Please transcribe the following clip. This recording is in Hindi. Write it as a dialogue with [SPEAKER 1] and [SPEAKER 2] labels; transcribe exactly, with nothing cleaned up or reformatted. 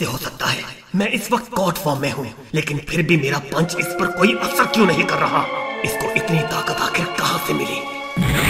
[SPEAKER 1] कैसे हो सकता है? मैं इस वक्त कॉट फॉर्म में हूँ, लेकिन फिर भी मेरा पंच इस पर कोई असर क्यों नहीं कर रहा? इसको इतनी ताकत आखिर कहाँ से मिली?